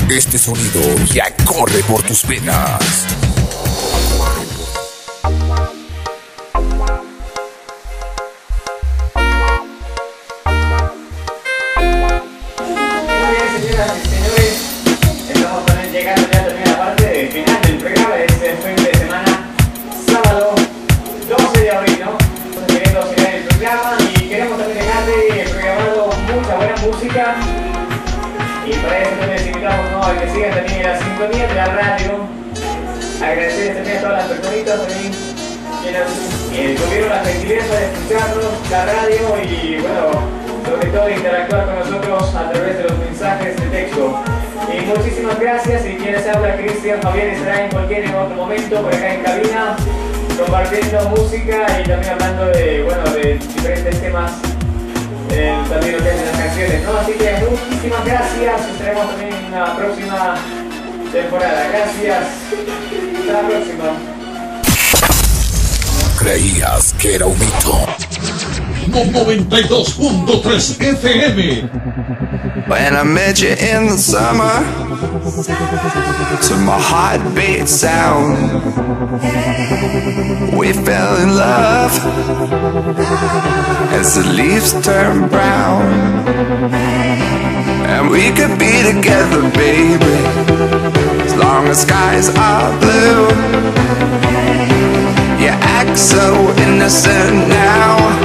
Este sonido ya corre por tus venas. Llegando ya también a la parte final del programa de este fin de semana, sábado 12 de abril, ¿no? Entonces queremos finalizar el programa y queremos también dejarle programado mucha buena música. Y para eso también les invitamos, ¿no?, a que sigan también en la sintonía de la radio. Agradecerles también a todas las personitas también que tuvieron la gentileza de escucharnos, la radio y, bueno, sobre todo interactuar con nosotros a través de los mensajes de texto. Y muchísimas gracias. Y quien les habla, Cristian Fabián, estará en cualquier otro momento por acá en cabina compartiendo música y también hablando de, bueno, de diferentes temas, también lo que es las canciones, ¿no? Así que muchísimas gracias. Estaremos también en una próxima temporada. Gracias. Hasta la próxima. Creías que era un mito. 92.3 FM. When I met you in the summer, to my heartbeat sound, we fell in love as the leaves turn brown. And we could be together, baby, as long as skies are blue. You act so innocent now,